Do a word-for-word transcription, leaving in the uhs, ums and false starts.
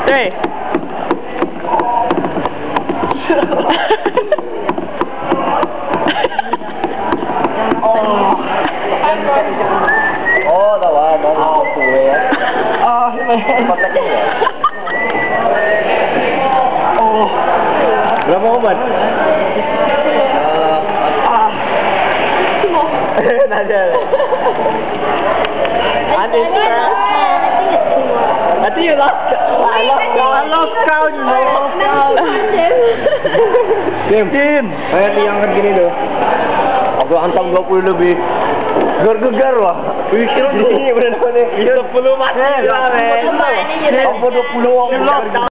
three. Oh. Oh, tawa. Ang kuwi. Ah, patakin ya. Oh. Berapa obat? Ah. Nada. Adi. Adi you lost. I lost. I lost count. Kim. Kim. Ayo diangkat gini tuh. Aku hantam dua puluh lebih. Gegar-gegar wah. Wih, kira ini benar-benar. sepuluh mati. Apa dua puluh?